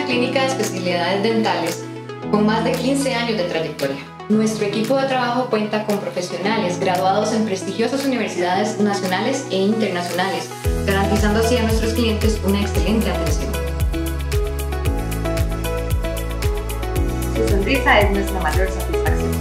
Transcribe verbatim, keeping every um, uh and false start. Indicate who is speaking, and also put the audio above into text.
Speaker 1: clínica de especialidades dentales con más de quince años de trayectoria. Nuestro equipo de trabajo cuenta con profesionales graduados en prestigiosas universidades nacionales e internacionales, garantizando así a nuestros clientes una excelente atención.
Speaker 2: Su sonrisa es nuestra mayor satisfacción.